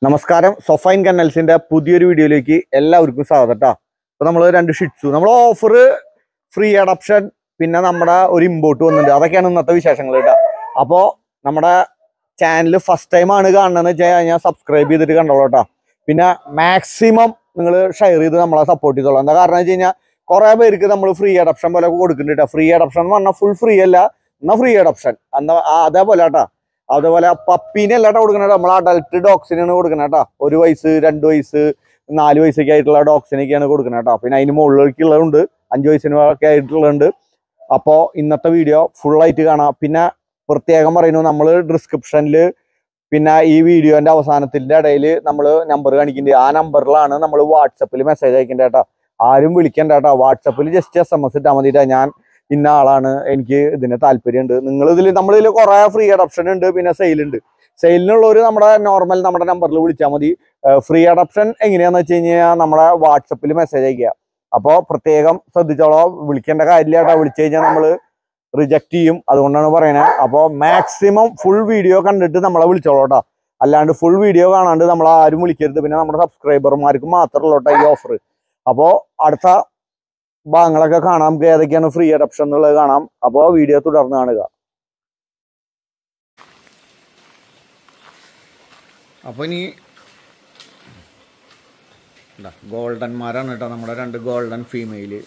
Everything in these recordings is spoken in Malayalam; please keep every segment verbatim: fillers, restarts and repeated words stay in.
നമസ്കാരം. സൊഫൈൻ കന്നൽസിന്റെ പുതിയൊരു വീഡിയോയിലേക്ക് എല്ലാവർക്കും സ്വാഗതം കേട്ടോ. അപ്പോൾ നമ്മൾ രണ്ട് ഷിറ്റ്സു നമ്മൾ ഓഫർ, ഫ്രീ അഡോപ്ഷൻ, പിന്നെ നമ്മുടെ ഒരു ഇമ്പോർട്ട് വന്നിട്ടുണ്ട്. അതൊക്കെയാണ് ഇന്നത്തെ വിശേഷങ്ങൾ കേട്ടോ. അപ്പോൾ നമ്മുടെ ചാനൽ ഫസ്റ്റ് ടൈം ആണ് കാണണമെന്ന് വെച്ച് കഴിഞ്ഞാൽ സബ്സ്ക്രൈബ് ചെയ്തിട്ട് കണ്ടോളൂ കേട്ടോ. പിന്നെ മാക്സിമം നിങ്ങൾ ഷെയർ ചെയ്ത് നമ്മളെ സപ്പോർട്ട് ചെയ്തോളൂ. എന്താ കാരണം വെച്ച് കഴിഞ്ഞാൽ കുറേ പേർക്ക് നമ്മൾ ഫ്രീ അഡോപ്ഷൻ പോലെ കൊടുക്കുന്നുണ്ട് കേട്ടോ. ഫ്രീ അഡോപ്ഷൻ എന്ന് പറഞ്ഞാൽ ഫുൾ ഫ്രീ അല്ല, എന്നാൽ ഫ്രീ അഡോപ്ഷൻ എന്നാ അതേപോലെ കേട്ടോ. അതുപോലെ പപ്പീനെ അല്ലാട്ടോ കൊടുക്കണ, നമ്മൾ അഡൽട്ട് ഡോഗ്സിനാണ് കൊടുക്കുന്നത് കേട്ടോ. ഒരു വയസ്സ്, രണ്ട് വയസ്സ്, നാല് വയസ്സൊക്കെ ആയിട്ടുള്ള ഡോഗ്സിനൊക്കെയാണ് കൊടുക്കുന്നത് കേട്ടോ. പിന്നെ അതിന് മുകളിലേക്കുള്ളതുണ്ട്, അഞ്ച് വയസ്സിനൊക്കെ ആയിട്ടുള്ളതുണ്ട്. അപ്പോൾ ഇന്നത്തെ വീഡിയോ ഫുള്ളായിട്ട് കാണാം. പിന്നെ പ്രത്യേകം പറയുന്നു, നമ്മൾ ഡിസ്ക്രിപ്ഷനിൽ പിന്നെ ഈ വീഡിയോൻ്റെ അവസാനത്തിൻ്റെ ഇടയിൽ നമ്മൾ നമ്പർ കാണിക്കുന്നുണ്ട്. ആ നമ്പറിലാണ് നമ്മൾ വാട്സപ്പിൽ മെസ്സേജ് അയക്കേണ്ടത് കേട്ടോ. ആരും വിളിക്കണ്ട കേട്ടോ. വാട്സപ്പിൽ ജസ്റ്റ് എസ് എം എസ് ഇട്ടാൽ മതിട്ടാ, ഞാൻ ഇന്ന ആളാണ്, എനിക്ക് ഇതിന് താല്പര്യമുണ്ട്. നിങ്ങൾ ഇതിൽ നമ്മളിതിൽ കുറേ ഫ്രീ അഡോപ്ഷൻ ഉണ്ട്, പിന്നെ സെയിലുണ്ട്. സെയിലിനുള്ളവർ നമ്മുടെ നോർമൽ നമ്മുടെ നമ്പറിൽ വിളിച്ചാൽ മതി. ഫ്രീ അഡോപ്ഷൻ എങ്ങനെയാണെന്ന് വെച്ച് കഴിഞ്ഞാൽ നമ്മുടെ വാട്സപ്പിൽ മെസ്സേജ് അയക്കുക. അപ്പോൾ പ്രത്യേകം ശ്രദ്ധിച്ചോളോ, വിളിക്കേണ്ട കാര്യമില്ല കേട്ടോ. വിളിച്ചു കഴിഞ്ഞാൽ നമ്മൾ റിജക്റ്റ് ചെയ്യും, അതുകൊണ്ടാണ് പറയുന്നത്. അപ്പോൾ മാക്സിമം ഫുൾ വീഡിയോ കണ്ടിട്ട് നമ്മളെ വിളിച്ചോളൂ കേട്ടോ. അല്ലാണ്ട് ഫുൾ വീഡിയോ കാണാണ്ട് നമ്മൾ ആരും വിളിക്കരുത്. പിന്നെ നമ്മുടെ സബ്സ്ക്രൈബർമാർക്ക് മാത്രമല്ല കേട്ടോ ഈ ഓഫർ. അപ്പോൾ അടുത്ത ഭാഗങ്ങളൊക്കെ കാണാം, നമുക്ക് ഏതൊക്കെയാണ് ഫ്രീ അഡോപ്ഷൻ എന്നുള്ളത് കാണാം. അപ്പോൾ വീഡിയോ തുടർന്ന് കാണുക. അപ്പോൾ ഇനി ഗോൾഡന്മാരാണ് കേട്ടോ, നമ്മുടെ രണ്ട് ഗോൾഡൻ ഫീമെയില്.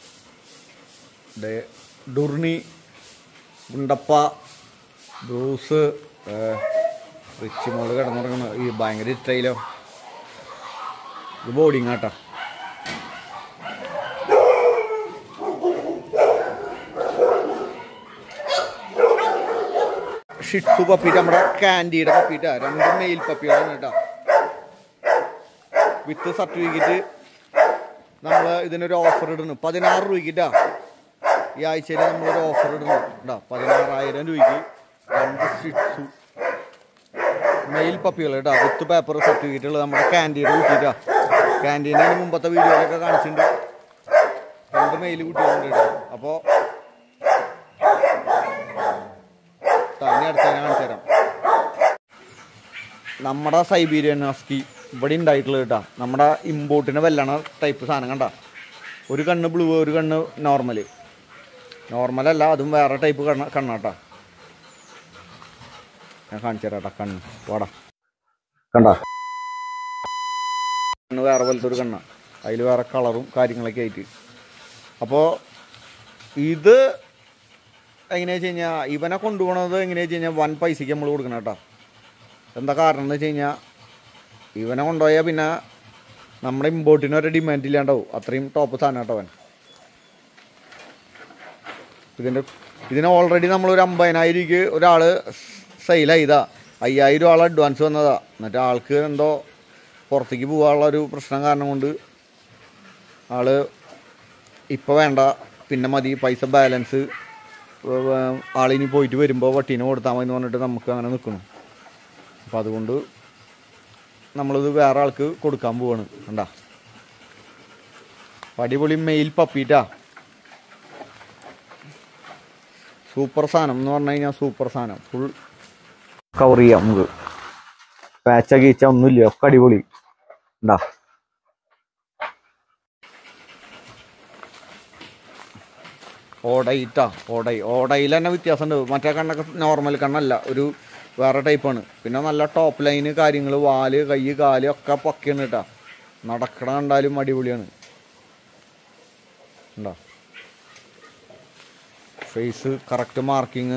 ഡുർണി, ഗുണ്ടപ്പ, ബ്രൂസ്, റിച്ച് മോള് കിടന്നുറങ്ങുന്നു. ഈ ഭയങ്കര ഇഷ്ടയിലോ. ഇത് ബോർഡിങ് കേട്ടോ. ഷിറ്റ്സു പപ്പിട്ട് നമ്മുടെ കാൻഡിയുടെ പപ്പിട്ടാ, രണ്ട് മെയിൽ പപ്പികളാണ് കേട്ടോ. വിത്ത് സർട്ടിഫിക്കറ്റ് നമ്മൾ ഇതിനൊരു ഓഫർ ഇടുന്നു, പതിനാറ് രൂപയ്ക്കിട്ടാ. ഈ ആഴ്ചയിൽ നമ്മളൊരു ഓഫർ ഇടുന്നു കേട്ടോ. പതിനാറായിരം രൂപയ്ക്ക് രണ്ട് ഷിറ്റ്സു മെയിൽ പപ്പികൾ കേട്ടോ, വിത്ത് പേപ്പർ സർട്ടിഫിക്കറ്റുകൾ നമ്മുടെ കാൻഡിയുടെ കുട്ടിയിട്ടാ. കാൻഡീൻ്റെ മുമ്പത്തെ വീഡിയോയിലൊക്കെ കാണിച്ചിട്ടുണ്ട്. രണ്ട് മെയിൽ കുട്ടികളുണ്ട് കേട്ടോ. അപ്പോൾ തന്നെ അടുത്തതിനെ കാണിച്ചു തരാം. നമ്മുടെ സൈബീരിയൻ ഹസ്കി ഇവിടെ ഉണ്ടായിട്ടുള്ളത് കേട്ടോ. നമ്മുടെ ഇമ്പോർട്ടിന് വെല്ലണ ടൈപ്പ് സാധനം കണ്ട. ഒരു കണ്ണ് ബ്ലൂ, ഒരു കണ്ണ് നോർമല്. നോർമലല്ല, അതും വേറെ ടൈപ്പ് കണ്ണ കണ്ണാട്ടാ. ഞാൻ കാണിച്ചു തരാം കേട്ടോ. കണ്ണ് വാടാ കണ്ട, കണ്ണ് വേറെ പോലത്തെ ഒരു കണ്ണ, അതിൽ വേറെ കളറും കാര്യങ്ങളൊക്കെ ആയിട്ട്. അപ്പോൾ ഇത് എങ്ങനെയാ വെച്ച് കഴിഞ്ഞാൽ ഇവനെ കൊണ്ടുപോകണത് എങ്ങനെയാ വെച്ച് കഴിഞ്ഞാൽ വൻ പൈസയ്ക്ക് നമ്മൾ കൊടുക്കണം കേട്ടോ. എന്താ കാരണം എന്ന് വെച്ച് കഴിഞ്ഞാൽ ഇവനെ കൊണ്ടുപോയാൽ പിന്നെ നമ്മുടെ ഇമ്പോർട്ടിന് ഒരു ഡിമാൻഡ് ഇല്ലാണ്ടാവും. അത്രയും ടോപ്പ് സാധനം കേട്ടോ അവൻ. ഇതിൻ്റെ ഇതിന് ഓൾറെഡി നമ്മളൊരു അമ്പതിനായിരം രൂപയ്ക്ക് ഒരാൾ സെയിൽ ചെയ്താ, അയ്യായിരം ആൾ അഡ്വാൻസ് വന്നതാ. എന്നിട്ട് ആൾക്ക് എന്തോ പുറത്തേക്ക് പോകാനുള്ളൊരു പ്രശ്നം കാരണം കൊണ്ട് ആൾ ഇപ്പോൾ വേണ്ട, പിന്നെ മതി, പൈസ ബാലൻസ് ആളിനി പോയിട്ട് വരുമ്പോൾ വട്ടീനെ കൊടുത്താൽ മതി എന്ന് പറഞ്ഞിട്ട് നമുക്ക് അങ്ങനെ നിൽക്കണം. അപ്പം അതുകൊണ്ട് നമ്മളിത് വേറെ ആൾക്ക് കൊടുക്കാൻ പോവാണ്. കണ്ടാ, അടിപൊളി മെയിൽ പപ്പീറ്റാ. സൂപ്പർ സാധനം എന്ന് പറഞ്ഞു കഴിഞ്ഞാൽ സൂപ്പർ സാധനം. ഫുൾ കവർ ചെയ്യാം നമുക്ക്, പാച്ച കീച്ച ഒന്നുമില്ല, ഒക്കെ അടിപൊളി. ഉണ്ടാ ഓടയിട്ടാ, ഓടൈ ഓടയിൽ തന്നെ വ്യത്യാസമുണ്ട്. മറ്റേ കണ്ണൊക്കെ നോർമൽ കണ്ണല്ല, ഒരു വേറെ ടൈപ്പാണ്. പിന്നെ നല്ല ടോപ്പ് ലൈന് കാര്യങ്ങൾ, വാല്, കൈ, കാല് ഒക്കെ പക്കയാണ് കേട്ടാ. നടക്കണ കണ്ടാലും അടിപൊളിയാണ്. ഉണ്ടോ, ഫേസ് കറക്റ്റ് മാർക്കിങ്,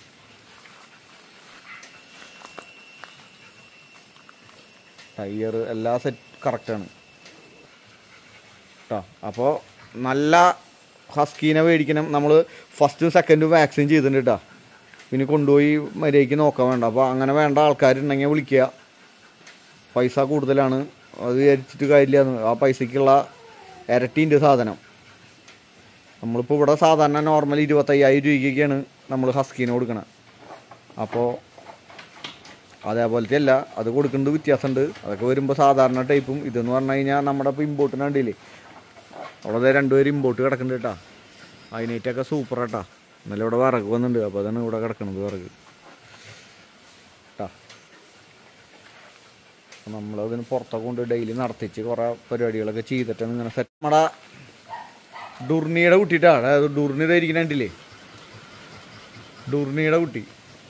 ടയർ എല്ലാ സെറ്റ് കറക്റ്റാണ് കേട്ടോ. അപ്പോൾ നല്ല ഹസ്കീനെ മേടിക്കണം. നമ്മൾ ഫസ്റ്റും സെക്കൻഡും വാക്സിൻ ചെയ്തിട്ടുണ്ട് കേട്ടോ. പിന്നെ കൊണ്ടുപോയി മര്യാദയ്ക്ക് നോക്കാൻ വേണ്ട. അപ്പോൾ അങ്ങനെ വേണ്ട ആൾക്കാരുണ്ടെങ്കിൽ വിളിക്കുക. പൈസ കൂടുതലാണ്, അത് വിചാരിച്ചിട്ട് കാര്യമില്ല. ആ പൈസയ്ക്കുള്ള ഇരട്ടിൻ്റെ സാധനം. നമ്മളിപ്പോൾ ഇവിടെ സാധാരണ നോർമൽ ഇരുപത്തയ്യായിരം രൂപയ്ക്കൊക്കെയാണ് നമ്മൾ ഹസ്കീനെ കൊടുക്കണം. അപ്പോൾ അതേപോലത്തെ അല്ല, അത് കൊടുക്കേണ്ടത് വ്യത്യാസമുണ്ട്. അതൊക്കെ വരുമ്പോൾ സാധാരണ ടൈപ്പും ഇതെന്ന് പറഞ്ഞു കഴിഞ്ഞാൽ നമ്മുടെ ഇപ്പോൾ ഇമ്പോർട്ടിന് കണ്ടില്ലേ, അവിടെ രണ്ടുപേരും ഇമ്പോർട്ട് കിടക്കുന്നുണ്ട് കേട്ടോ. അതിനേറ്റൊക്കെ സൂപ്പർ കേട്ടോ. എന്നാലും ഇവിടെ വിറക് വന്നിട്ടുണ്ട്, അപ്പോൾ അതാണ് ഇവിടെ കിടക്കണത് വിറക് കേട്ടോ. നമ്മളതിന് പുറത്തൊക്കെ കൊണ്ട് ഡെയിലി നടത്തിച്ച് കുറേ പരിപാടികളൊക്കെ ചെയ്തിട്ടാണ് ഇങ്ങനെ സെറ്റ്. നമ്മുടെ ഡുർണിയുടെ കുട്ടിയിട്ടാണ്, അതായത് ഡുർണി ധരിക്കണില്ലേ, ഡുർണിയുടെ കുട്ടി.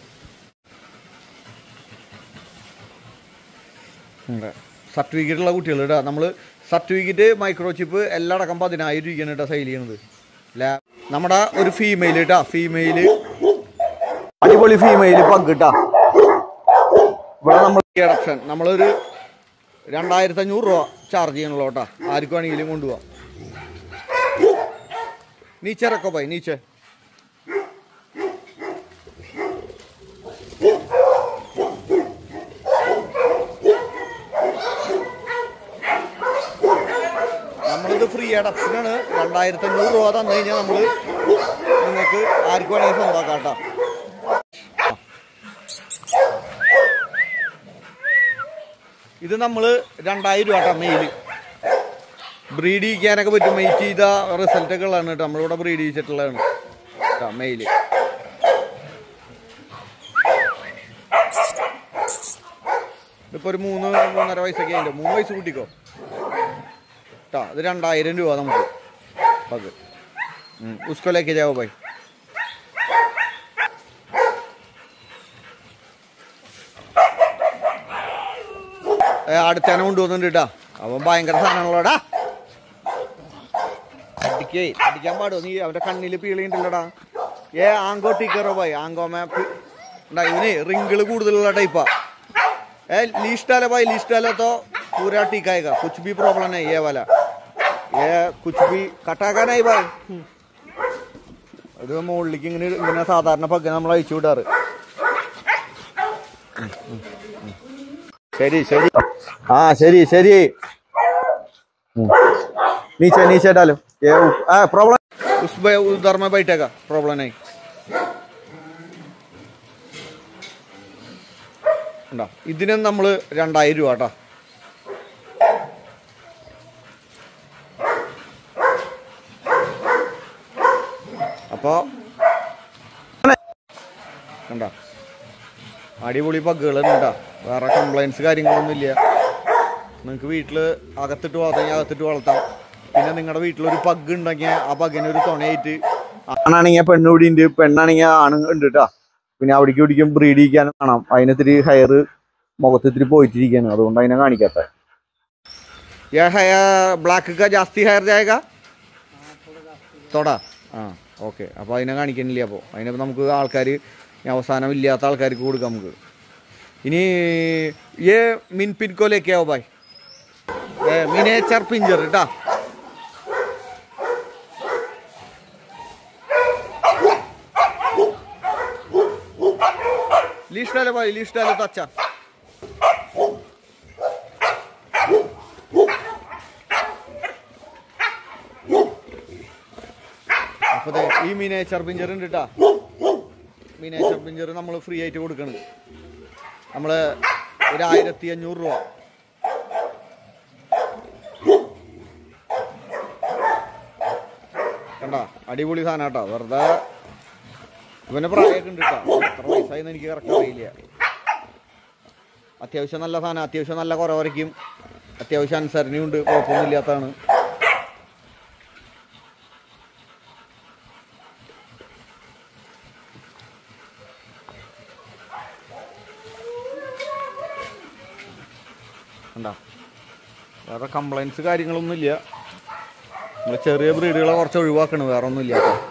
സർട്ടിഫിക്കറ്റ് ഉള്ള കുട്ടികൾ കേട്ടോ. നമ്മൾ സർട്ടിഫിക്കറ്റ് മൈക്രോ ചിപ്പ് എല്ലാം അടക്കം പതിനായിരം രൂപയാണ് കേട്ടോ സെയിൽ ചെയ്യണത്. ലാ നമ്മുടെ ഒരു ഫീമെയിൽ കേട്ടാ, ഫീമെയില് അടിപൊളി ഫീമെയിൽ പഗ് കേട്ടാ. ഇവിടെ നമ്മൾ അഡപ്ഷൻ നമ്മളൊരു രണ്ടായിരത്തി അഞ്ഞൂറ് രൂപ ചാർജ് ചെയ്യണല്ലോ കേട്ടോ. ആർക്കും വേണമെങ്കിലും കൊണ്ടുപോവാം. നീച്ചെ റക്കോ ഭായി, നീച്ചെ. നമ്മളിത് ഫ്രീ അഡപ്ഷനാണ്. രണ്ടായിരത്തി അഞ്ഞൂറ് രൂപ തന്നു കഴിഞ്ഞാൽ നമ്മൾ നിങ്ങൾക്ക് ആർക്കും വേണമെങ്കിൽ സ്വന്തമാക്കാം കേട്ടോ. ഇത് നമ്മൾ രണ്ടായിരം രൂപ കേട്ടോ മെയിൽ. ബ്രീഡ് ചെയ്യിക്കാനൊക്കെ പറ്റും. മെയ്റ്റ് ചെയ്ത റിസൾട്ടൊക്കെ ഉള്ളതാണ് കേട്ടോ. നമ്മളിവിടെ ബ്രീഡ് ചെയ്യിച്ചിട്ടുള്ളതാണ് കേട്ടോ മെയിൽ. ഇതിപ്പോൾ ഒരു മൂന്ന് മൂന്നര വയസ്സൊക്കെ ഉണ്ട്. മൂന്ന് വയസ്സ് കൂട്ടിക്കോ കേട്ടോ. ഇത് രണ്ടായിരം രൂപ നമുക്ക് പഗ്. ഉസ്കോലേക്ക് ജാവോ ഭായി. അടുത്തേനെ കൊണ്ടുവന്നിട്ടുണ്ട് കേട്ടോ. അവൻ ഭയങ്കര സാധനങ്ങളോടാ. അടിക്കേ അടിക്കാൻ പാടുമോ നീ? അവൻ്റെ കണ്ണിൽ പീളിയുണ്ടല്ലോടാ. ഏ ആങ്കോ ടീക്കറോ ഭായി, ആങ്കോ മാപ്പ് ഉണ്ടാ. ഇവന് റിങ്കിള് കൂടുതലുള്ള ടൈപ്പാ. ए लिस्ट वाला भाई, लिस्ट वाला तो पूरा टिकाएगा, कुछ भी प्रॉब्लम नहीं ये वाला, ये कुछ भी कटागा नहीं भाई. അത് മുകളിലേക്ക് ഇങ്ങനെ ഇങ്ങനെ സാധാരണ പഗ്ഗ നമ്മൾ അയച്ചു വിടാറ്. ശരി ശരി ആ ശരി ശരി. नीचे नीचे डालो ये आ प्रॉब्लम उस उधर में बैठेगा, प्रॉब्लम नहीं. ഇതിന് നമ്മൾ രണ്ടായിരം രൂപ കേട്ടോ. അപ്പോൾ കണ്ടോ അടിപൊളി പഗ്ഗുകളുണ്ട് കേട്ടോ. വേറെ കംപ്ലൈൻസ് കാര്യങ്ങളൊന്നും ഇല്ല. നിങ്ങൾക്ക് വീട്ടിൽ അകത്തിട്ട് വളർത്താൻ അകത്തിട്ട് വളർത്താം. പിന്നെ നിങ്ങളുടെ വീട്ടിലൊരു പഗ് ഉണ്ടെങ്കിൽ ആ പഗ്ഗിന് ഒരു തുണയായിട്ട്, ആണാണെങ്കിൽ പെണ്ണുകൂടി ഉണ്ട്, പെണ്ണാണെങ്കിൽ ആണ് ഉണ്ട് കേട്ടോ. പിന്നെ അവിടേക്ക് പിടിക്കും ബ്രീഡ് ചെയ്യിക്കാനും കാണാം. അതിനിത്തിരി ഹെയർ മുഖത്തിത്തിരി പോയിട്ടിരിക്കുകയാണ്, അതുകൊണ്ട് അതിനെ കാണിക്കാത്ത. ये हेयर ब्लैक का जास्ती हेयर जाएगा थोड़ा ആ ഓക്കെ. അപ്പോൾ അതിനെ കാണിക്കുന്നില്ല. അപ്പോൾ അതിനിപ്പോൾ നമുക്ക് ആൾക്കാർ അവസാനം ഇല്ലാത്ത ആൾക്കാർക്ക് കൊടുക്കാം നമുക്ക്. ഇനി ये मिन पिन को लेके आओ भाई, मिनिएचर पिंजर കേട്ടാ. लिस्ट डाले भाई, लिस्ट डाले तो अच्छा. അപ്പോൾ ഈ മിനിയേച്ചർ പിഞ്ചർ ഉണ്ട് കേട്ടോ. മിനിയേച്ചർ പിഞ്ചർ നമ്മൾ ഫ്രീ ആയിട്ട് കൊടുക്കണം. നമ്മൾ ഒരു ആയിരത്തി അഞ്ഞൂറ് രൂപ. കണ്ടോ അടിപൊളി സാധനം കേട്ടോ. വെറുതെ ഇവനെ പ്രായമൊക്കെ ഉണ്ട് കേട്ടോ. എത്ര വയസ്സായെന്ന് എനിക്ക് കറക്റ്റ് അറിയില്ല. അത്യാവശ്യം നല്ല സാധനം, അത്യാവശ്യം നല്ല കുറവരയ്ക്കും, അത്യാവശ്യം അനുസരണയുണ്ട്, കുഴപ്പമൊന്നും ഇല്ലാത്തതാണ്. കണ്ടോ വേറെ കംപ്ലൈൻസ് കാര്യങ്ങളൊന്നും ഇല്ല. നമ്മൾ ചെറിയ ബ്രീഡുകളെ കുറച്ച് ഒഴിവാക്കണം, വേറെ ഒന്നും ഇല്ല കേട്ടോ.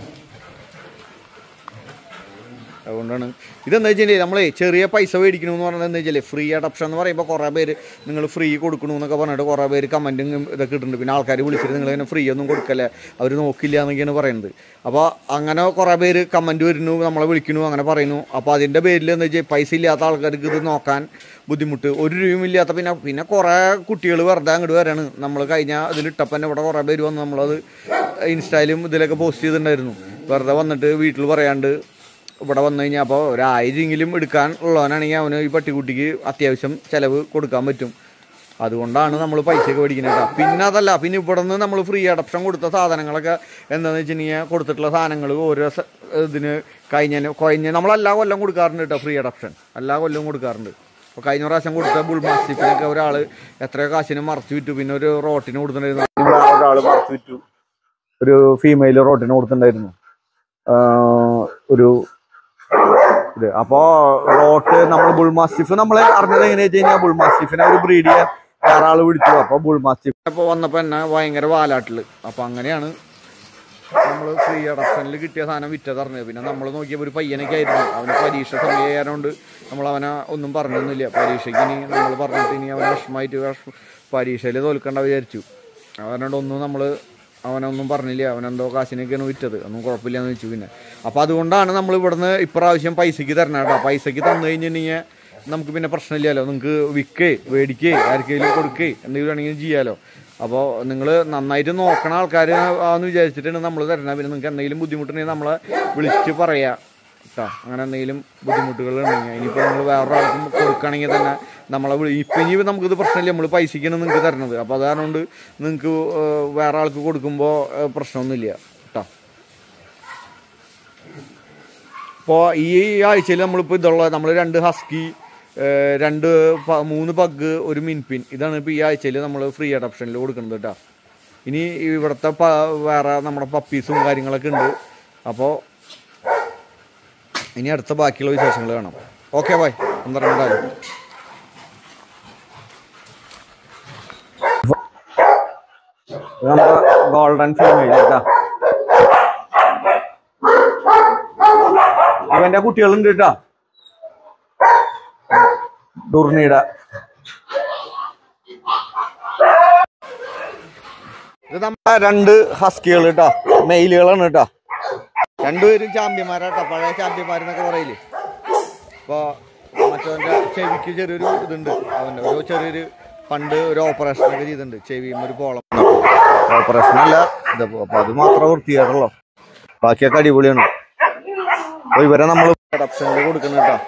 അതുകൊണ്ടാണ് ഇതെന്താ വെച്ചാൽ നമ്മളെ ചെറിയ പൈസ മേടിക്കണമെന്ന് പറഞ്ഞത് എന്താ വെച്ചാൽ ഫ്രീ അഡപ്ഷൻ എന്ന് പറയുമ്പോൾ കുറേ പേര് നിങ്ങൾ ഫ്രീ കൊടുക്കണമെന്നൊക്കെ പറഞ്ഞിട്ട് കുറേ പേര് കമൻറ്റും ഇതൊക്കെ ഇട്ടിട്ടുണ്ട്. പിന്നെ ആൾക്കാർ വിളിച്ചിട്ട് നിങ്ങൾ ഇങ്ങനെ ഫ്രീ ഒന്നും കൊടുക്കല്ലേ, അവർ നോക്കില്ല എന്നൊക്കെയാണ് പറയുന്നത്. അപ്പോൾ അങ്ങനെ കുറേ പേര് കമൻറ്റ് വരുന്നു, നമ്മളെ വിളിക്കുന്നു, അങ്ങനെ പറയുന്നു. അപ്പോൾ അതിൻ്റെ പേരിൽ എന്താ വെച്ചാൽ പൈസ ഇല്ലാത്ത ആൾക്കാർക്ക് ഇത് നോക്കാൻ ബുദ്ധിമുട്ട്, ഒരു രൂപയും ഇല്ലാത്ത. പിന്നെ പിന്നെ കുറേ കുട്ടികൾ വെറുതെ അങ്ങോട്ട് വരാണ്. നമ്മൾ കഴിഞ്ഞ ഇതിലിട്ടപ്പോൾ തന്നെ ഇവിടെ കുറേ പേര് വന്ന് നമ്മളത് ഇൻസ്റ്റയിലും ഇതിലൊക്കെ പോസ്റ്റ് ചെയ്തിട്ടുണ്ടായിരുന്നു. വെറുതെ വന്നിട്ട് വീട്ടിൽ പറയാണ്ട് ഇവിടെ വന്നു കഴിഞ്ഞാൽ അപ്പോൾ ഒരായിരെങ്കിലും എടുക്കാൻ ഉള്ളവനാണെങ്കിൽ അവന് ഈ പട്ടിക്കുട്ടിക്ക് അത്യാവശ്യം ചിലവ് കൊടുക്കാൻ പറ്റും. അതുകൊണ്ടാണ് നമ്മൾ പൈസയൊക്കെ മേടിക്കുന്നത് കേട്ടോ. പിന്നെ അതല്ല, പിന്നെ ഇവിടെ നിന്ന് നമ്മൾ ഫ്രീ അഡപ്ഷൻ കൊടുത്ത സാധനങ്ങളൊക്കെ എന്താണെന്ന് വെച്ചിട്ടുണ്ടെങ്കിൽ കൊടുത്തിട്ടുള്ള സാധനങ്ങൾ ഓരോ ഇതിന് കഴിഞ്ഞ കഴിഞ്ഞ് നമ്മളെല്ലാ കൊല്ലം കൊടുക്കാറുണ്ട് കേട്ടോ. ഫ്രീ അഡപ്ഷൻ എല്ലാ കൊല്ലവും കൊടുക്കാറുണ്ട്. അപ്പോൾ കഴിഞ്ഞ പ്രാവശ്യം കൊടുത്ത ബുൾ മാസ്റ്റിഫിനൊക്കെ ഒരാൾ എത്രയോ കാശിന് മറച്ചു വിറ്റു. പിന്നെ ഒരു റോട്ടിന് കൊടുത്തിട്ടുണ്ടായിരുന്നു, ഒരാൾ മറച്ചു വിറ്റു, ഒരു ഫീമെയിൽ റോട്ടിന് കൊടുത്തിട്ടുണ്ടായിരുന്നു ഒരു ഇത്. അപ്പോൾ റോട്ട് നമ്മൾ ബുൾ മാസ്റ്റിഫ് നമ്മൾ അറിഞ്ഞത് എങ്ങനെയാ വെച്ച് കഴിഞ്ഞാൽ ബുൾ മാസ്റ്റിഫിനെ ഒരു ബ്രീഡ് ചെയ്യാൻ വേറെ ആൾ വിളിച്ചു. അപ്പോൾ ബുൾ മാസ്റ്റിഫ് അപ്പോൾ വന്നപ്പോൾ എന്നെ ഭയങ്കര വാലാട്ടിൽ. അപ്പോൾ അങ്ങനെയാണ് നമ്മൾ ഫ്രീ അഡപ്ഷനിൽ കിട്ടിയ സാധനം വിറ്റത് അറിഞ്ഞത്. പിന്നെ നമ്മൾ നോക്കിയപ്പോൾ ഒരു പയ്യനൊക്കെ ആയിരുന്നു, അവന് പരീക്ഷ സമയമായതുകൊണ്ട് നമ്മൾ അവനെ ഒന്നും പറഞ്ഞൊന്നുമില്ല. പരീക്ഷയ്ക്ക് ഇനി നമ്മൾ പറഞ്ഞിട്ട് ഇനി അവനെ വിഷമമായിട്ട് വിഷമ പരീക്ഷയിൽ തോൽക്കേണ്ട വിചാരിച്ചു. അവനോട് ഒന്നും നമ്മൾ അവനൊന്നും പറഞ്ഞില്ല. അവനെന്തോ കാശിനൊക്കെയാണ് വിറ്റത്, ഒന്നും കുഴപ്പമില്ലയെന്ന് വെച്ചു. പിന്നെ അപ്പോൾ അതുകൊണ്ടാണ് നമ്മൾ ഇവിടുന്ന് ഇപ്രാവശ്യം പൈസയ്ക്ക് തരണം കേട്ടോ. പൈസയ്ക്ക് തന്നു കഴിഞ്ഞിട്ടുണ്ടെങ്കിൽ നമുക്ക് പിന്നെ പ്രശ്നമില്ലല്ലോ, നിങ്ങൾക്ക് വിൽക്കേ മേടിക്കേ ആർക്കെങ്കിലും കൊടുക്കേ എന്തെങ്കിലും വേണമെങ്കിലും ചെയ്യാമല്ലോ. അപ്പോൾ നിങ്ങൾ നന്നായിട്ട് നോക്കണ ആൾക്കാർ ആണെന്ന് വിചാരിച്ചിട്ടാണ് നമ്മൾ തരണം. പിന്നെ നിങ്ങൾക്ക് എന്തെങ്കിലും ബുദ്ധിമുട്ടുണ്ടെങ്കിൽ നമ്മളെ വിളിച്ച് പറയാം കേട്ടോ. അങ്ങനെ എന്തെങ്കിലും ബുദ്ധിമുട്ടുകൾ ഉണ്ടെങ്കിൽ ഇനിയിപ്പോൾ നിങ്ങൾ വേറൊരാൾക്കും കൊടുക്കുകയാണെങ്കിൽ തന്നെ നമ്മളെ വിളി. ഇപ്പം ഇനി നമുക്കിത് പ്രശ്നമില്ല, നമ്മൾ പൈസയ്ക്കാണ് നിങ്ങൾക്ക് തരണത്. അപ്പോൾ അതുകൊണ്ട് നിങ്ങൾക്ക് വേറെ ആൾക്ക് കൊടുക്കുമ്പോൾ പ്രശ്നമൊന്നുമില്ല കേട്ടോ. അപ്പോൾ ഈ ആഴ്ചയിൽ നമ്മളിപ്പോൾ ഇതുള്ള നമ്മൾ രണ്ട് ഹസ്കി, രണ്ട് മൂന്ന് പഗ്, ഒരു മിൻപിൻ, ഇതാണ് ഇപ്പോൾ ഈ ആഴ്ചയിൽ നമ്മൾ ഫ്രീ അഡോപ്ഷനിൽ കൊടുക്കുന്നത് കേട്ടോ. ഇനി ഇവിടുത്തെ വേറെ നമ്മുടെ പപ്പീസും കാര്യങ്ങളൊക്കെ ഉണ്ട്. അപ്പോൾ ഇനി അടുത്ത ബാക്കിയുള്ള വിശേഷങ്ങൾ കാണാം. Okay bye. പന്ത്രണ്ടാലും നമ്മുടെ ഗോൾഡൻ ഫീമെയിൽ കേട്ടോ. ഇവന്റെ കുട്ടികളുണ്ട് കേട്ടോ, ഡുർണിയുടെ. ഇത് നമ്മുടെ രണ്ട് ഹസ്കികൾ കേട്ടോ, മെയിലുകളാണ് കേട്ടോ. രണ്ടുപേരും ചാമ്പ്യന്മാരാട്ടോ, പഴയ ചാമ്പ്യന്മാരെന്നൊക്കെ പറയില്ലേ. അപ്പോൾ മറ്റവൻ്റെ ചെവിക്ക് ചെറിയൊരു ഇതുണ്ട്, അവൻ്റെ ഒരു ചെറിയൊരു പണ്ട് ഒരു ഓപ്പറേഷനൊക്കെ ചെയ്തിട്ടുണ്ട്, ചെവിയും ഒരു പോളം. ഓപ്പറേഷനല്ല ഇത്, അപ്പോൾ അത് മാത്രമേ വൃത്തിയായിട്ടുള്ളൂ, ബാക്കിയൊക്കെ അടിപൊളിയാണ്. അപ്പോൾ ഇവരെ നമ്മൾ അഡോപ്ഷനിൽ കൊടുക്കുന്നത് കേട്ടോ.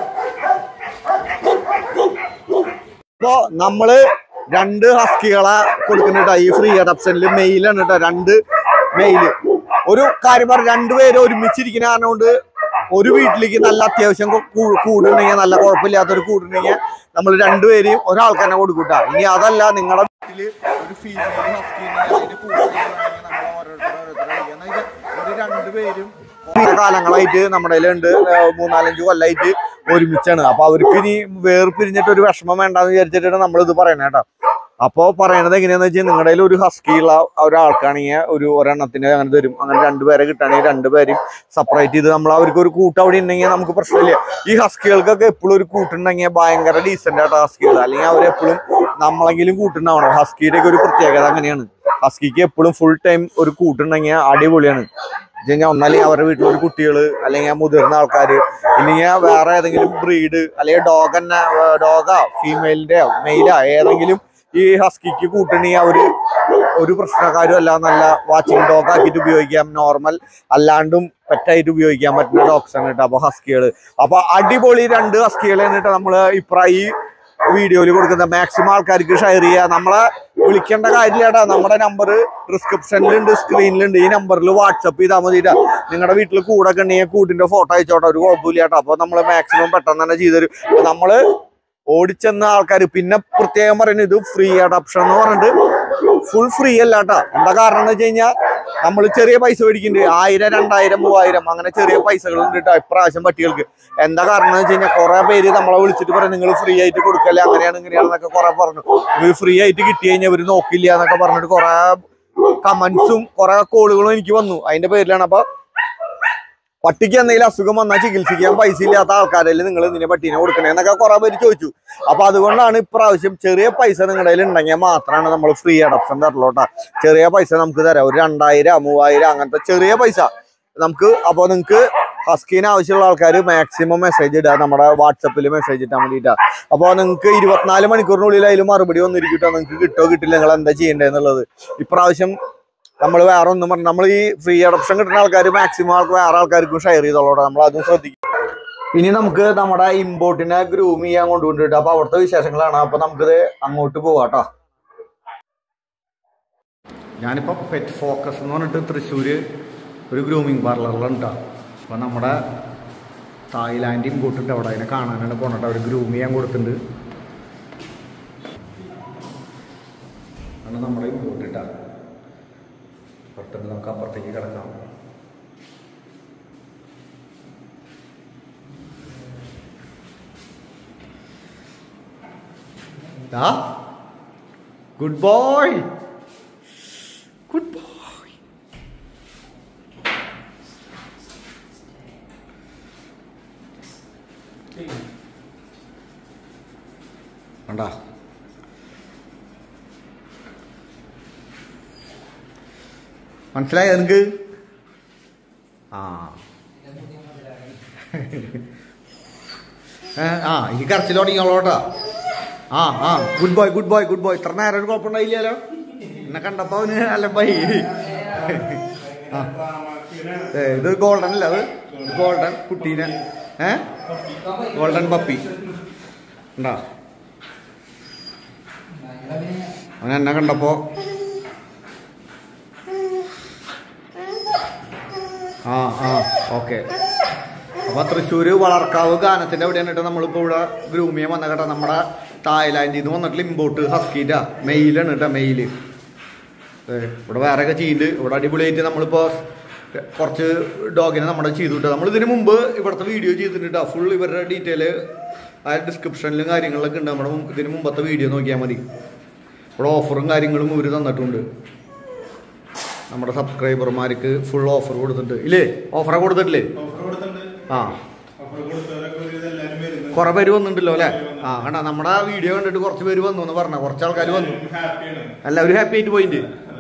ഇപ്പോ നമ്മള് രണ്ട് ഹസ്കികളെ കൊടുക്കുന്നുട്ടോ ഈ ഫ്രീ അഡോപ്ഷനിൽ. മെയിലാണ് കേട്ടോ, രണ്ട് മെയില്. ഒരു കാര്യം പറഞ്ഞ രണ്ടുപേരും ഒരുമിച്ചിരിക്കുന്ന കാരണം കൊണ്ട് ഒരു വീട്ടിലേക്ക് നല്ല അത്യാവശ്യം കൂടുണ്ടെങ്കിൽ, നല്ല കുഴപ്പമില്ലാത്തൊരു കൂടുണ്ടെങ്കിൽ നമ്മൾ രണ്ടുപേരെയും ഒരാൾക്ക് തന്നെ കൊടുക്കൂട്ടാ. ഇനി അതല്ല നിങ്ങളുടെ വീട്ടില് ഒരു ഫീമെയിൽ ഹസ്കി അതിന്റെ കൂടുതലാണെങ്കിൽ നമ്മൾ ഓരോരുത്തരും ഓരോരുത്തരും രണ്ടുപേരും കാലങ്ങളായിട്ട് നമ്മുടെ കയ്യിലുണ്ട്, മൂന്നാലഞ്ച് കൊല്ലമായിട്ട് ഒരുമിച്ചാണ്. അപ്പൊ അവർക്ക് ഇനി വേർപിരിഞ്ഞിട്ട് ഒരു വിഷമം വേണ്ടെന്ന് വിചാരിച്ചിട്ടാണ് നമ്മളിത് പറയണേ കേട്ടോ. അപ്പോൾ പറയണത് എങ്ങനെയാന്ന് വെച്ചാൽ നിങ്ങളുടെ കയ്യിൽ ഒരു ഹസ്കിയുള്ള ഒരാൾക്കാണെങ്കിൽ ഒരു ഒരെണ്ണത്തിന് അങ്ങനെ തരും. അങ്ങനെ രണ്ടുപേരെ കിട്ടുകയാണെങ്കിൽ രണ്ടുപേരും സെപ്പറേറ്റ് ചെയ്ത് നമ്മൾ അവർക്ക് ഒരു കൂട്ട് അവിടെ ഉണ്ടെങ്കിൽ നമുക്ക് പ്രശ്നമില്ല. ഈ ഹസ്കികൾക്കൊക്കെ എപ്പോഴും ഒരു കൂട്ടുണ്ടെങ്കിൽ ഭയങ്കര ഡീസൻ്റ് ആയിട്ട് ഹസ്കികൾ, അല്ലെങ്കിൽ അവരെപ്പോഴും നമ്മളെങ്കിലും കൂട്ടുണ്ടാവണം. ഹസ്കിയുടെ ഒക്കെ ഒരു പ്രത്യേകത അങ്ങനെയാണ്. ഹസ്കിക്ക് എപ്പോഴും ഫുൾ ടൈം ഒരു കൂട്ടുണ്ടെങ്കിൽ അടിപൊളിയാണ്. കഴിഞ്ഞാൽ ഒന്നല്ലെങ്കിൽ അവരുടെ വീട്ടിലൊരു കുട്ടികൾ, അല്ലെങ്കിൽ മുതിർന്ന ആൾക്കാർ, ഇല്ലെങ്കിൽ വേറെ ഏതെങ്കിലും ബ്രീഡ്, അല്ലെങ്കിൽ ഡോഗ് തന്നെ, ഡോഗാ ഫീമെയിലിൻ്റെയോ മെയിലാ ഏതെങ്കിലും ഈ ഹസ്കിക്ക് കൂട്ടണമെങ്കിൽ അവർ ഒരു പ്രശ്നക്കാരും അല്ല, നല്ല വാച്ചിങ് ഡോഗ് ആക്കിയിട്ട് ഉപയോഗിക്കാം, നോർമൽ അല്ലാണ്ടും പെറ്റായിട്ട് ഉപയോഗിക്കാൻ പറ്റുന്ന ഡോഗ്സ് ആണ് കേട്ടോ. അപ്പോൾ ഹസ്കികൾ അപ്പോൾ അടിപൊളി രണ്ട് ഹസ്കികളാണ് കേട്ടോ നമ്മൾ ഇപ്പം ഈ വീഡിയോയിൽ കൊടുക്കുന്നത്. മാക്സിമം ആൾക്കാർക്ക് ഷെയർ ചെയ്യുക. നമ്മളെ വിളിക്കേണ്ട കാര്യമില്ല കേട്ടോ, നമ്മുടെ നമ്പർ ഡിസ്ക്രിപ്ഷനിലുണ്ട്, സ്ക്രീനിലുണ്ട്. ഈ നമ്പറിൽ വാട്സപ്പ് ചെയ്താൽ മതിട്ടാ. നിങ്ങളുടെ വീട്ടിൽ കൂടൊക്കെ ഉണ്ടെങ്കിൽ കൂട്ടിൻ്റെ ഫോട്ടോ അയച്ചോട്ടെ, ഒരു കുഴപ്പമില്ല കേട്ടോ. അപ്പോൾ നമ്മൾ മാക്സിമം പെട്ടെന്ന് തന്നെ ചെയ്തുതരും. നമ്മൾ ഓടിച്ചെന്ന ആൾക്കാർ പിന്നെ പ്രത്യേകം പറയുന്നത് ഇത് ഫ്രീ അഡോപ്ഷൻ എന്ന് പറഞ്ഞിട്ട് ഫുൾ ഫ്രീ അല്ല കേട്ടോ. എന്താ കാരണം എന്ന് വെച്ച് കഴിഞ്ഞാൽ നമ്മൾ ചെറിയ പൈസ മേടിക്കുന്നുണ്ട്, ആയിരം രണ്ടായിരം മൂവായിരം അങ്ങനെ ചെറിയ പൈസകളുണ്ട് കേട്ടോ ഇപ്രാവശ്യം പട്ടികൾക്ക്. എന്താ കാരണം എന്ന് വെച്ച് കഴിഞ്ഞാൽ കുറെ പേര് നമ്മളെ വിളിച്ചിട്ട് പറയും നിങ്ങൾ ഫ്രീ ആയിട്ട് കൊടുക്കല്ലേ, അങ്ങനെയാണ് ഇങ്ങനെയാണെന്നൊക്കെ കുറെ പറഞ്ഞു. ഇവർ ഫ്രീ ആയിട്ട് കിട്ടി കഴിഞ്ഞാൽ ഇവർ നോക്കില്ല എന്നൊക്കെ പറഞ്ഞിട്ട് കുറെ കമന്റ്സും കുറെ കോളുകളും എനിക്ക് വന്നു. അതിന്റെ പേരിലാണ്. അപ്പൊ പട്ടിക്ക് എന്തെങ്കിലും അസുഖം വന്നാൽ ചികിത്സിക്കാൻ പൈസ ഇല്ലാത്ത ആൾക്കാരിൽ നിങ്ങൾ ഇതിനെ പട്ടീനെ കൊടുക്കണേ എന്നൊക്കെ കുറെ പേര് ചോദിച്ചു. അപ്പൊ അതുകൊണ്ടാണ് ഇപ്രാവശ്യം ചെറിയ പൈസ നിങ്ങളുടെ കയ്യിൽ ഉണ്ടെങ്കിൽ മാത്രമാണ് നമ്മൾ ഫ്രീ അഡോപ്ഷൻ തരലോട്ടാ. ചെറിയ പൈസ നമുക്ക് തരാം, ഒരു രണ്ടായിരം മൂവായിരം അങ്ങനത്തെ ചെറിയ പൈസ നമുക്ക്. അപ്പോൾ നിങ്ങൾക്ക് ഹസ്കീന് ആവശ്യമുള്ള ആൾക്കാർ മാക്സിമം മെസ്സേജ് ഇടുക, നമ്മുടെ വാട്സപ്പിൽ മെസ്സേജ് ഇട്ടാൽ വേണ്ടിയിട്ടാ. അപ്പോൾ നിങ്ങൾക്ക് ഇരുപത്തിനാല് മണിക്കൂറിനുള്ളിൽ അതിൽ മറുപടി വന്നിരിക്കട്ടോ, നിങ്ങൾക്ക് കിട്ടോ കിട്ടില്ല, നിങ്ങൾ എന്താ ചെയ്യേണ്ടതെന്നുള്ളത്. ഇപ്രാവശ്യം നമ്മൾ വേറെ ഒന്നും പറഞ്ഞു, നമ്മൾ ഈ ഫ്രീ അഡോപ്ഷൻ കിട്ടുന്ന ആൾക്കാർ മാക്സിമം ആൾക്ക് വേറെ ആൾക്കാർക്കും ഷെയർ ചെയ്തോളൂ, നമ്മൾ അതും ശ്രദ്ധിക്കും. ഇനി നമുക്ക് നമ്മുടെ ഇമ്പോർട്ടിനെ ഗ്രൂം ചെയ്യാൻ കൊണ്ടുപോയിട്ട് അപ്പൊ അവിടുത്തെ വിശേഷങ്ങളാണ്. അപ്പൊ നമുക്കിത് അങ്ങോട്ട് പോവാട്ടോ. ഞാനിപ്പോ പെറ്റ് ഫോക്കസ് എന്ന് പറഞ്ഞിട്ട് തൃശ്ശൂര് ഒരു ഗ്രൂമിങ് പാർലറിലുണ്ടോ. അപ്പൊ നമ്മുടെ തായ്ലാൻഡ് ഇമ്പോർട്ടുണ്ട് അവിടെ, അതിനെ കാണാനാണ് പോകണട്ട്. അവർ ഗ്രൂം ചെയ്യാൻ കൊടുത്തിട്ടുണ്ട്. ആണ് നമ്മുടെ ഇമ്പോർട്ട് ഇട്ടാ. പെട്ടെന്ന് നമുക്ക് അപ്പുറത്തേക്ക് കിടക്കാം. Good boy, good boy. കണ്ടാ മനസ്സിലായോ എനിക്ക്? ആ ആ ഈ കരച്ചിൽ തുടങ്ങിയോളോട്ടാ. ആ ആ good boy, good boy, good boy. ഇത്ര നേരം ഒരു കുഴപ്പമുണ്ടായില്ലല്ലോ. എന്നെ കണ്ടപ്പോ അവന് അലമ്പായി. ആ ഇത് ഗോൾഡൻ അല്ല, അത് ഗോൾഡൻ കുട്ടീനെ. ഏ ഗോൾഡൻ പപ്പി ഉണ്ടാ. അവൻ എന്നെ കണ്ടപ്പോ ആ ആ ഓക്കെ. അപ്പൊ തൃശ്ശൂര് വളർക്കാവ് ഗാനത്തിന്റെ എവിടെയാണ് കേട്ടോ നമ്മളിപ്പോ ഇവിടെ ഗ്രൂം ചെയ്യാൻ വന്ന കേട്ടോ. നമ്മുടെ തായ്ലാൻഡിൽ നിന്ന് വന്നിട്ടുള്ള ഇമ്പോർട്ട് ഹസ്കീറ്റാ, മെയിലാണ് കേട്ടോ, മെയില്. ഇവിടെ വേറെയൊക്കെ ചെയ്യുന്നുണ്ട്. ഇവിടെ അടിപൊളിയായിട്ട് നമ്മളിപ്പോ കുറച്ച് ഡോഗിനെ നമ്മുടെ ചെയ്തു കിട്ടുക. നമ്മൾ ഇതിന് മുമ്പ് ഇവിടുത്തെ വീഡിയോ ചെയ്തിട്ടുണ്ട്. ഫുൾ ഇവരുടെ ഡീറ്റെയിൽ ആ ഡിസ്ക്രിപ്ഷനിലും കാര്യങ്ങളിലൊക്കെ ഉണ്ട്. നമ്മുടെ ഇതിന് മുമ്പത്തെ വീഡിയോ നോക്കിയാൽ മതി. ഇവിടെ ഓഫറും കാര്യങ്ങളും ഇവർ തന്നിട്ടുണ്ട്. നമ്മുടെ സബ്സ്ക്രൈബർമാർക്ക് ഫുൾ ഓഫർ കൊടുത്തിട്ടുണ്ട് ഇല്ലേ? ഓഫറെ കൊടുത്തിട്ടില്ലേ? ആ കുറെ പേര് വന്നിട്ടുണ്ടല്ലോ അല്ലേ? ആ കണ്ടാ നമ്മുടെ വീഡിയോ കണ്ടിട്ട് കുറച്ച് പേര് വന്നു എന്ന് പറഞ്ഞ കുറച്ച് ആൾക്കാർ വന്നു. എല്ലാവരും ഹാപ്പി ആയിട്ട് പോയിന്റ്.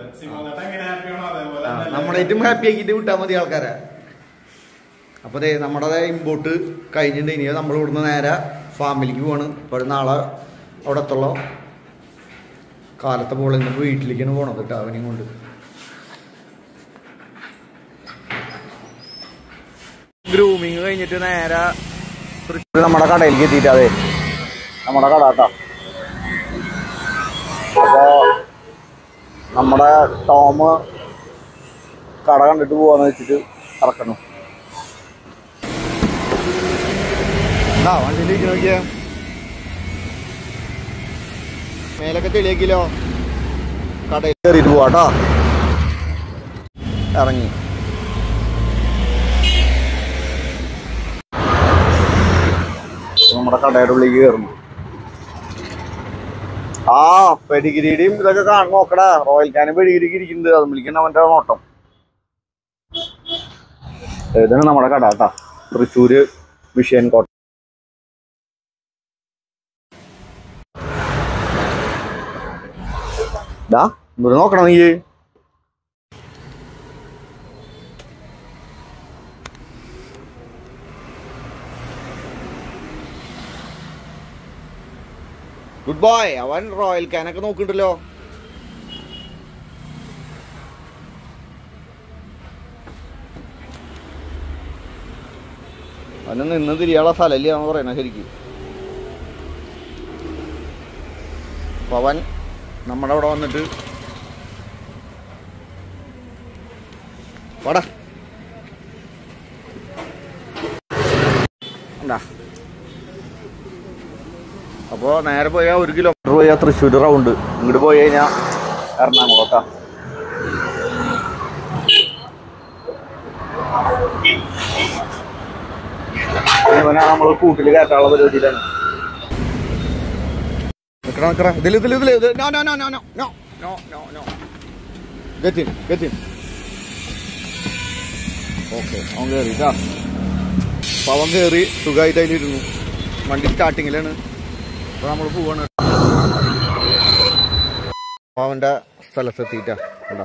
ആ നമ്മുടെ ഏറ്റവും ഹാപ്പി ആക്കിയിട്ട് വിട്ടാൽ മതി ആൾക്കാരെ. അപ്പൊ അതെ നമ്മുടെ ഇമ്പോർട്ട് കഴിഞ്ഞിട്ട് ഇനി നമ്മൾ ഇവിടുന്ന് നേരെ ഫാമിലിക്ക് പോവാണ്. ഇപ്പോൾ നാളെ അവിടെ എത്തുള്ളൂ. കാലത്തെ പോലെ ഇന്ന് വീട്ടിലേക്കാണ് പോണത് കേട്ടോ അവനെയും കൊണ്ട്. ഗ്രൂമിങ് കഴിഞ്ഞിട്ട് നേരെ നമ്മുടെ കടയിലേക്ക് എത്തിയിട്ട് അതെ നമ്മുടെ കട കേട്ടോ. അപ്പോ നമ്മുടെ ടോം കട കണ്ടിട്ട് പോവാന്ന് വെച്ചിട്ട് ഇറക്കണം. ആ വണ്ടിയിലേക്ക് നോക്കിയാ മേലൊക്കെ തെളിയാക്കിലോ. കടയിൽ കയറിയിട്ട് പോവാട്ടോ. ഇറങ്ങി നമ്മുടെ കടയുടെ ഉള്ളിലേക്ക് കയറുന്നു. ആ പെഡിഗിരിയുടെയും ഇതൊക്കെ കാണും നോക്കടാ. റോയൽ കാനും പെഡിഗിരിക്ക് ഇരിക്കുന്നത് അത് വിളിക്കുന്ന അവൻ്റെ നോട്ടം. ഇതാണ് നമ്മുടെ കട കേട്ടാ, തൃശ്ശൂര് വിഷയൻ കോട്ട. ഡാ ഇവിടെ നോക്കണം നീ. Good boy. അവൻ റോയൽ കാനൊക്കെ നോക്കിണ്ടല്ലോ. അവന് നിന്ന് തിരിയാനുള്ള സ്ഥലമില്ലാന്ന് പറയണ ശരിക്കും. അപ്പൊ അവൻ നമ്മുടെ അവിടെ വന്നിട്ട് വാടാ ഉണ്ടാ. അപ്പോൾ നേരെ പോയാൽ ഒരു കിലോമീറ്റർ പോയാൽ തൃശ്ശൂർ റൗണ്ട്. ഇങ്ങോട്ട് പോയി കഴിഞ്ഞാൽ എറണാകുളത്താ. ഇവനാ നമ്മൾ കൂട്ടിൽ കയറ്റാനുള്ള പരിപാടിയിലാണ്. നിൽക്കണം നിൽക്കണം. ഇതിൽ ഇതിൽ ഇതിൽ ഇത് no no no no no no no no no get ഗെറ്റിൻ. ഓക്കെ അവൻ കയറി കേട്ടാ. അപ്പോൾ അവൻ കയറി സുഖമായിട്ട് അതിലിരുന്നു. വണ്ടി സ്റ്റാർട്ടിങ്ങിലാണ്. അപ്പോൾ നമ്മൾ പോവാണ്. അവൻ്റെ സ്ഥലത്തെത്തിയിട്ടാ കേട്ടോ.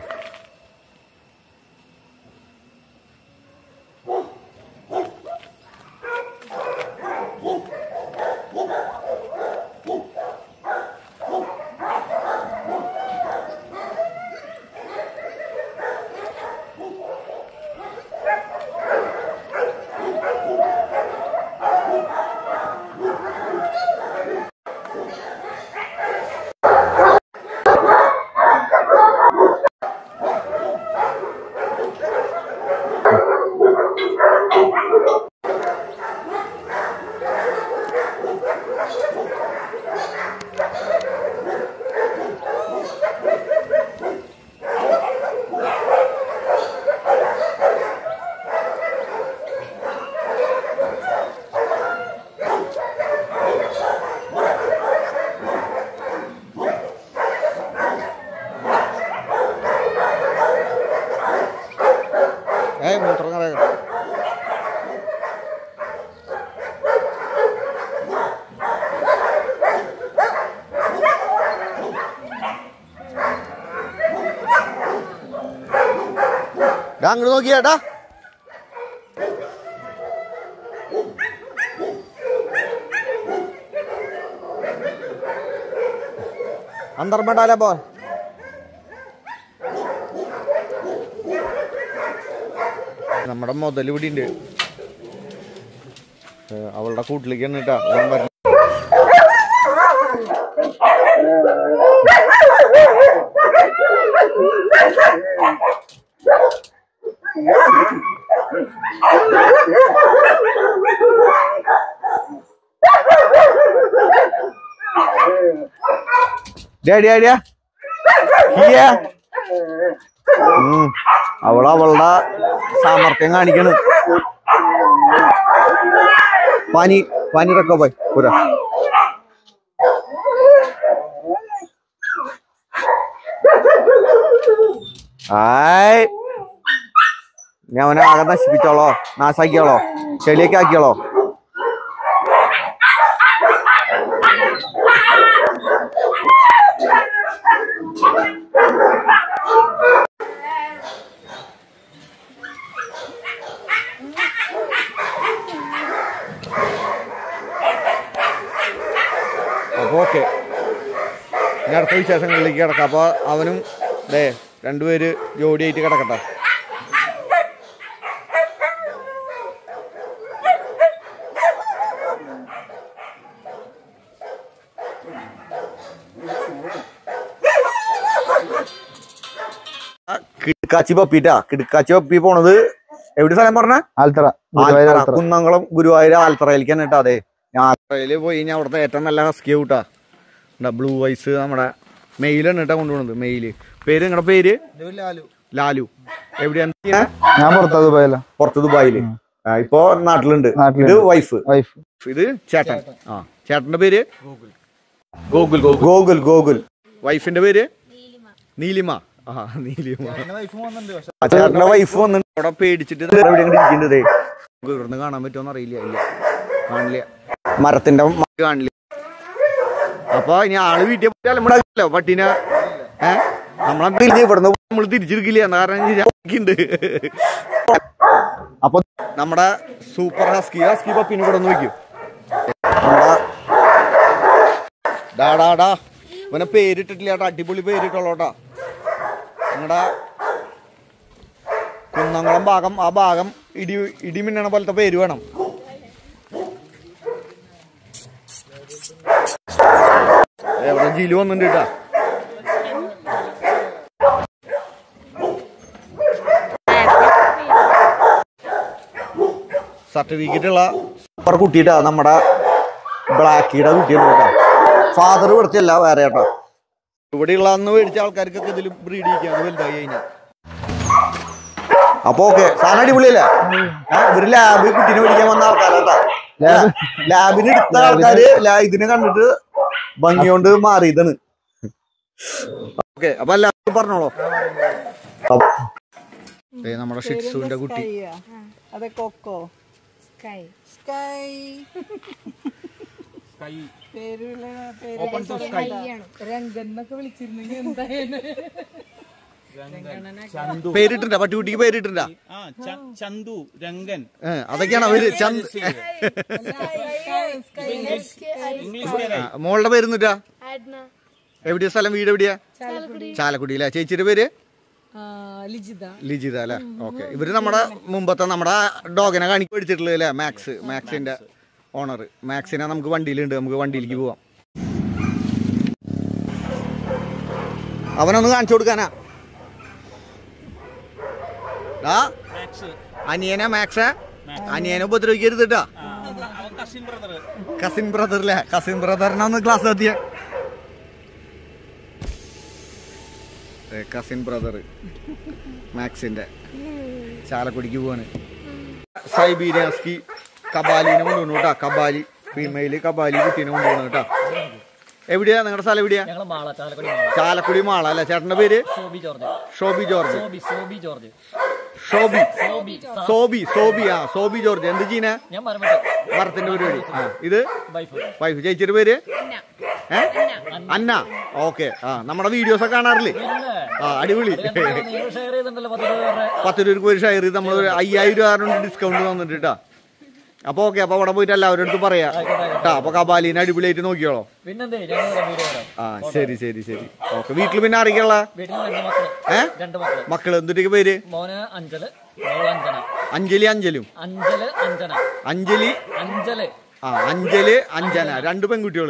അങ്ങോട്ട് നോക്കിയേട്ടാ. अंदर में डाला बॉल. നമ്മുടെ മുതൽ ഇവിടെ ഉണ്ട്. അവളുടെ കൂട്ടിലേക്കാണ് കേട്ടാ. അവള് അവളുടെ സാമർത്ഥ്യം കാണിക്കണ്. പാനി പാനി റക്കോ പോയി പൂരാ. ആയ് ഞാൻ അവനെ ആകെ നശിപ്പിച്ചോളോ, നാശാക്കിയോളോ, ചെളിയൊക്കെ ആക്കിയോളോ. അപ്പൊ ഓക്കെ, ഇനി അടുത്ത വിശേഷങ്ങളിലേക്ക് കിടക്കാം. അപ്പൊ അവനും ദേ രണ്ടുപേര് ജോഡിയായിട്ട് കിടക്കട്ടെ. കിടക്കാച്ചി പപ്പിട്ടാ. കിടക്കാച്ചി പപ്പി പോണത് എവിടെ സ്ഥലം പറഞ്ഞ? ആൽത്തറ. ആൽത്തറ, കുന്നംകുളം ഗുരുവായൂർ ആൽത്തറയിലേക്കാണ് കേട്ടോ. അതെ, ഞാൻ ആൽത്തറയിൽ പോയി കഴിഞ്ഞാൽ അവിടുത്തെ ഏറ്റവും നല്ല ഹസ്കി കൂട്ടാ. ബ്ലൂ ഐസ് നമ്മുടെ മെയിലാണ് കേട്ടാ കൊണ്ടുപോകുന്നത്. മെയില് പേര് നിങ്ങളുടെ പേര്? ലാലു. എവിടെയാണ്? ഞാൻ പുറത്ത് ദുബായില. പുറത്ത് ദുബായില്. ഇപ്പൊ നാട്ടിലുണ്ട്. ഇത് വൈഫ്. വൈഫ് ഇത് ചേട്ടൻ. ആ, ചേട്ടന്റെ പേര് ഗോകുൽ. ഗോകുൽ ഗോകുൽ. വൈഫിന്റെ പേര് നീലിമ. ആ, നീലിമ. ചേട്ടന്റെ വൈഫ് വന്നിട്ട് അവിടെ പേടിച്ചിട്ട് ഇരിക്കുന്നത്. ഇവിടുന്ന് കാണാൻ പറ്റുമോന്ന് അറിയില്ല. ഇല്ല, കാണില്ല. മരത്തിന്റെ കാണില്ല. അപ്പൊ ഇനി ആള് വീട്ടിൽ പോയാലോ പട്ടീനെ. ഏഹ് നമ്മളെ ഇവിടുന്ന് നമ്മള് തിരിച്ചെടുക്കില്ല. കാരണം അപ്പൊ നമ്മുടെ സൂപ്പർ ഹസ്കി ഹസ്കി പപ്പീനെ ഇവിടെ ഒന്ന് വയ്ക്കും. ഡാടാടാ ഇവനെ പേരിട്ടിട്ടില്ല കേട്ടോ. അടിപൊളി പേരിട്ടുള്ളോട്ടാ. നിങ്ങളുടെ കുന്നംകുളം ഭാഗം, ആ ഭാഗം ഇടി ഇടിമിന്നണ പോലത്തെ പേര് വേണം. എവിടെ ജിലു വന്നിട്ടുണ്ട് കേട്ടാ. സർട്ടിഫിക്കറ്റ് ഉള്ള സൂപ്പർ കുട്ടിയിട്ടാ. നമ്മുടെ ബ്ലാക്കിയുടെ കുട്ടിയാണ് കേട്ടോ. ഫാദർ ഇവിടുത്തെ വേറെ കേട്ടോ. ഇവിടെയുള്ള അന്ന് മേടിച്ച ആൾക്കാർക്കൊക്കെ ഇതിൽ ബ്രീഡ് ചെയ്യിക്കാൻ വലുതായി കഴിഞ്ഞാൽ. അപ്പൊ ഓക്കെ, സാധനം അടിപൊളിയല്ലേ? ഇവര് ലാബ് കുട്ടീനെ മേടിക്കാൻ വന്ന ആൾക്കാരാട്ടാ. ലാബിന് എടുത്ത ആൾക്കാര് ഇതിനെ കണ്ടിട്ട് ഭംഗിയോണ്ട് മാറിയതാണ്. ഓക്കെ, അപ്പൊ എല്ലാവർക്കും പറഞ്ഞോളൂ. നമ്മുടെ ഷിറ്റ്സുവിന്റെ കുട്ടി പേരിട്ടുണ്ട. പട്ടിക്കുട്ടിക്ക് പേരിട്ടുണ്ട. ചന്തു, രംഗൻ, അതൊക്കെയാണ് അവര്. മോളുടെ പേരുന്നിട്ടാ. എവിടെയാ സ്ഥലം? വീട് എവിടെയാ? ചാലക്കുടിയിലെ. ചേച്ചിയുടെ പേര് ലിജിത അല്ലെ? ഓക്കെ. ഇവര് നമ്മുടെ മുമ്പത്തെ നമ്മുടെ ഡോഗിനെ കാണിക്ക് മേടിച്ചിട്ടുള്ളത് അല്ലേ? മാക്സ്. മാക്സിന്റെ ഓണർ. മാക്സിനെ നമുക്ക് വണ്ടിയിലുണ്ട്. നമുക്ക് വണ്ടിയിലേക്ക് പോവാം. അവനൊന്ന് കാണിച്ചു കൊടുക്കാനാ. അനിയനെ മാക്സ്. അനിയനെ ഉപദ്രവിക്കരുത് കേട്ടാ. കസിൻ ബ്രദർ അല്ലേ? കസിൻ ബ്രദറിനെ ഒന്ന് ക്ലാസ് എത്തിയ കസിൻ ബ്രദർ മാക്സിന്റെ. ചാലക്കുടിക്ക് പോവാണ്. സൈബീരിയൻ ഹസ്കി കബാലിനെ കൊണ്ടുപോകണം കേട്ടാ. കബാലി ഫീമെയില് കബാലി കുട്ടീനെ കൊണ്ടുപോകണം കേട്ടാ. എവിടെയാ നിങ്ങളുടെ സ്ഥലം? എവിടെയാ? ചാലക്കുടി മാള അല്ലെ? ചേട്ടന്റെ പേര്? ഷോബി ജോർജ്. ഷോബി സോബി സോബി ആ സോബി ജോർജ്. എന്ത് ചെയ്യുന്ന? മരത്തിന്റെ പരിപാടി. ആ, ഇത് വൈഫ്. ചേച്ചിയുടെ പേര്? ഏ അന്ന. ഓക്കെ. ആ, നമ്മുടെ വീഡിയോസ് ഒക്കെ കാണാറില്ലേ? ആ അടിപൊളി. പത്ത് രൂപക്ക് ഒരു ഷെയർ ചെയ്ത് നമ്മൾ അയ്യായിരം രൂപ ഡിസ്കൗണ്ട് തന്നിട്ട് കേട്ടാ. അപ്പൊ ഓക്കെ, അപ്പൊ അവിടെ പോയിട്ട് എല്ലാവരുടെ അടുത്ത് പറയാ കേട്ടാ. അപ്പൊ കബാലിനെ അടിപൊളിയായിട്ട് നോക്കിയോളോ. ആ ശരി ശരി ശരി ഓക്കെ. വീട്ടില് പിന്നെ അറിയിക്കള്ള ഏ മക്കള് എന്തൊക്കെ പേര്? അഞ്ജലി അഞ്ജലും അഞ്ജലി ആ അഞ്ജല് അഞ്ജന, രണ്ട് പെൺകുട്ടികള്.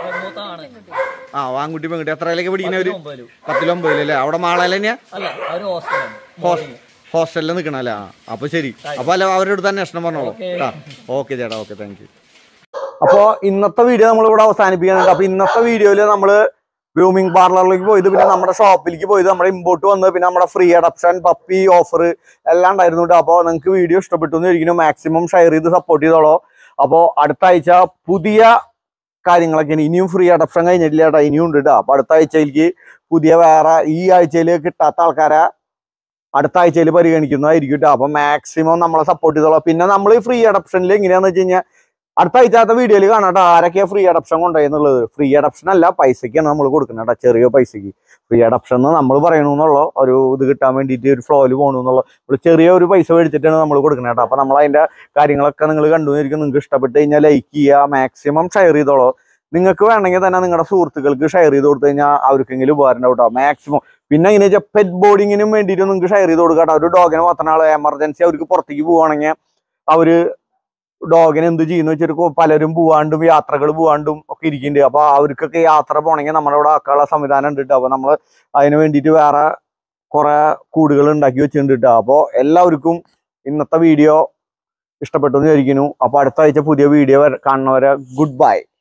ആ ആൺകുട്ടി പെൺകുട്ടി. എത്രയിലൊക്കെ പഠിക്കുന്നവര്? പത്തിലൊമ്പതിലല്ലേ? അവിടെ മാളയിൽ തന്നെയാ? ഹോസ്റ്റലിൽ നിൽക്കണല്ലേ? ആ അപ്പൊ ശരി. അപ്പൊ അല്ല അവരുടെ അടുത്ത് അന്വേഷണം പറഞ്ഞോളൂ കേട്ടാ. ഓക്കെ ചേട്ടാ, ഓക്കെ, താങ്ക് യു. അപ്പൊ ഇന്നത്തെ വീഡിയോ നമ്മൾ ഇവിടെ അവസാനിപ്പിക്കുന്നുണ്ട്. അപ്പൊ ഇന്നത്തെ വീഡിയോയില് നമ്മള് ഗ്രൂമിംഗ് പാർലറിലേക്ക് പോയത്, പിന്നെ നമ്മുടെ ഷോപ്പിലേക്ക് പോയത്, നമ്മുടെ ഇമ്പോർട്ട് വന്നത്, പിന്നെ നമ്മുടെ ഫ്രീ അഡപ്ഷൻ പപ്പി ഓഫർ എല്ലാം ഉണ്ടായിരുന്നു കേട്ടോ. അപ്പോൾ നിങ്ങൾക്ക് വീഡിയോ ഇഷ്ടപ്പെട്ടു എന്ന് ഇരിക്കുന്നു. മാക്സിമം ഷെയർ ചെയ്ത് സപ്പോർട്ട് ചെയ്തോളൂ. അപ്പോൾ അടുത്ത ആഴ്ച പുതിയ കാര്യങ്ങളൊക്കെ ഇനിയും ഫ്രീ അഡപ്ഷൻ കഴിഞ്ഞിട്ടില്ല കേട്ടോ, ഇനിയും ഉണ്ട് കേട്ടോ. അപ്പോൾ അടുത്ത ആഴ്ചയിലേക്ക് പുതിയ വേറെ ഈ ആഴ്ചയിൽ കിട്ടാത്ത ആൾക്കാരെ അടുത്ത ആഴ്ചയിൽ പരിഗണിക്കുന്നതായിരിക്കും കേട്ടോ. അപ്പോൾ മാക്സിമം നമ്മളെ സപ്പോർട്ട് ചെയ്തോളാം. പിന്നെ നമ്മൾ ഈ ഫ്രീ അഡപ്ഷനിൽ എങ്ങനെയാണെന്ന് വെച്ച് കഴിഞ്ഞാൽ അടുത്ത ആഴ്ചത്തെ വീഡിയോയിൽ കാണാട്ടോ ആരൊക്കെയാണ് ഫ്രീ അഡപ്ഷൻ കൊണ്ടുപോയെന്നുള്ളത്. ഫ്രീ അഡപ്ഷൻ അല്ല, പൈസയ്ക്കാണ് നമ്മൾ കൊടുക്കുന്നത് കേട്ടോ, ചെറിയ പൈസയ്ക്ക്. ഫ്രീ അഡപ്ഷൻ എന്ന് നമ്മൾ പറയണമെന്നുള്ള ഒരു ഇത് കിട്ടാൻ വേണ്ടിയിട്ട്, ഒരു ഫ്ലോയിൽ പോകണമെന്നുള്ള ഒരു ചെറിയ ഒരു പൈസ മേടിച്ചിട്ടാണ് നമ്മൾ കൊടുക്കുന്നത് കേട്ടോ. അപ്പോൾ നമ്മൾ അതിൻ്റെ കാര്യങ്ങളൊക്കെ നിങ്ങൾ കണ്ടുവന്നിരിക്കും. നിങ്ങൾക്ക് ഇഷ്ടപ്പെട്ട് കഴിഞ്ഞാൽ ലൈക്ക് ചെയ്യുക, മാക്സിമം ഷെയർ ചെയ്തോളൂ. നിങ്ങൾക്ക് വേണമെങ്കിൽ തന്നെ നിങ്ങളുടെ സുഹൃത്തുക്കൾക്ക് ഷെയർ ചെയ്ത് കൊടുത്തു കഴിഞ്ഞാൽ അവർക്കെങ്കിലും ഉപകാരം ഉണ്ടാവും കേട്ടോ മാക്സിമം. പിന്നെ ഇങ്ങനെ വെച്ചാൽ പെറ്റ് ബോർഡിങ്ങിനും വേണ്ടിയിട്ട് നിങ്ങൾക്ക് ഷെയർ ചെയ്ത് കൊടുക്കാം കേട്ടോ. ഒരു ഡോഗിനെ മാത്രം ആൾ എമർജൻസി അവർക്ക് പുറത്തേക്ക് പോവുകയാണെങ്കിൽ അവർ ഡോഗിനെ എന്ത് ചെയ്യുന്നു വെച്ചിട്ട് പലരും പോവാണ്ടും യാത്രകൾ പോവാണ്ടും ഒക്കെ ഇരിക്കുന്നുണ്ട്. അപ്പോൾ അവർക്കൊക്കെ യാത്ര പോകണമെങ്കിൽ നമ്മുടെ ഇവിടെ ആക്കാനുള്ള സംവിധാനം ഉണ്ട് കേട്ടോ. അപ്പോൾ നമ്മൾ അതിന് വേണ്ടിയിട്ട് വേറെ കുറേ കൂടുകൾ ഉണ്ടാക്കി വെച്ചിട്ടുണ്ട് കേട്ടോ. അപ്പോൾ എല്ലാവർക്കും ഇന്നത്തെ വീഡിയോ ഇഷ്ടപ്പെട്ടു എന്ന് വിചാരിക്കുന്നു. അപ്പോൾ അടുത്ത ആഴ്ച പുതിയ വീഡിയോ കാണുന്നവരെ ഗുഡ് ബൈ.